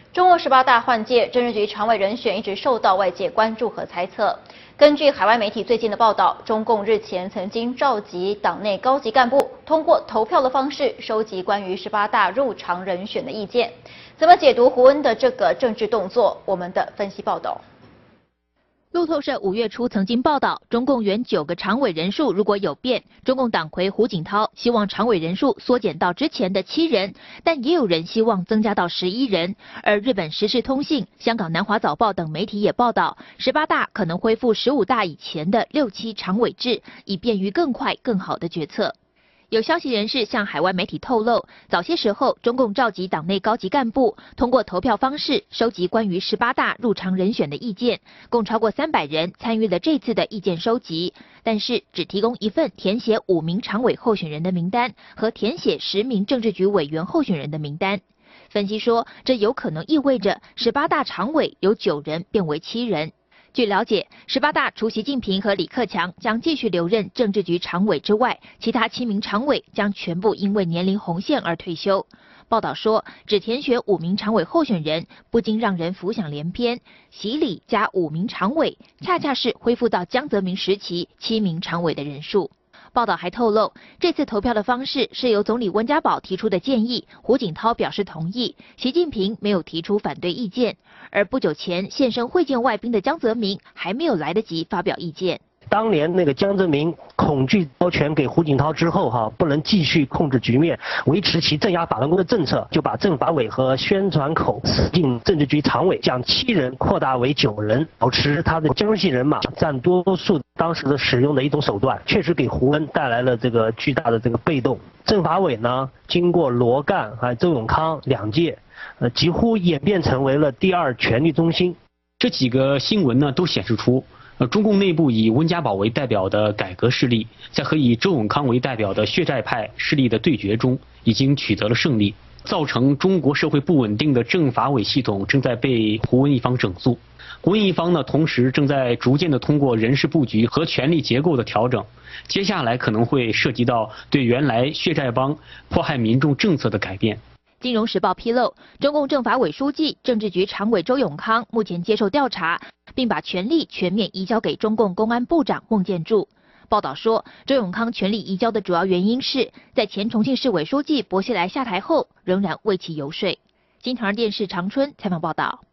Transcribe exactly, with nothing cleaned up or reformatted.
中共十八大换届，政治局常委人选一直受到外界关注和猜测。根据海外媒体最近的报道，中共日前曾经召集党内高级干部，通过投票的方式收集关于十八大入常人选的意见。怎么解读胡温的这个政治动作？我们的分析报道。 路透社五月初曾经报道，中共原九个常委人数如果有变，中共党魁胡锦涛希望常委人数缩减到之前的七人，但也有人希望增加到十一人。而日本时事通信、香港南华早报等媒体也报道，十八大可能恢复十五大以前的六七常委制，以便于更快更好的决策。 有消息人士向海外媒体透露，早些时候中共召集党内高级干部，通过投票方式收集关于十八大入常人选的意见，共超过三百人参与了这次的意见收集，但是只提供一份填写五名常委候选人的名单和填写十名政治局委员候选人的名单。分析说，这有可能意味着十八大常委由九人变为七人。 据了解，十八大除习近平和李克强将继续留任政治局常委之外，其他七名常委将全部因为年龄红线而退休。报道说，只填选五名常委候选人，不禁让人浮想联翩。习李加五名常委，恰恰是恢复到江泽民时期七名常委的人数。 报道还透露，这次投票的方式是由总理温家宝提出的建议，胡锦涛表示同意，习近平没有提出反对意见。而不久前现身会见外宾的江泽民还没有来得及发表意见。 当年那个江泽民恐惧交权给胡锦涛之后，哈不能继续控制局面，维持其镇压法轮功的政策，就把政法委和宣传口死进政治局常委，将七人扩大为九人，保持他的兼容性人马占多数。当时的使用的一种手段，确实给胡温带来了这个巨大的这个被动。政法委呢，经过罗干还有周永康两届，呃，几乎演变成为了第二权力中心。 这几个新闻呢，都显示出。 呃，中共内部以温家宝为代表的改革势力，在和以周永康为代表的血债派势力的对决中，已经取得了胜利，造成中国社会不稳定的政法委系统正在被胡温一方整肃。胡温一方呢，同时正在逐渐的通过人事布局和权力结构的调整，接下来可能会涉及到对原来血债帮迫害民众政策的改变。 金融时报披露，中共政法委书记、政治局常委周永康目前接受调查，并把权力全面移交给中共公安部长孟建柱。报道说，周永康权力移交的主要原因是在前重庆市委书记薄熙来下台后，仍然为其游说。金城电视长春采访报道。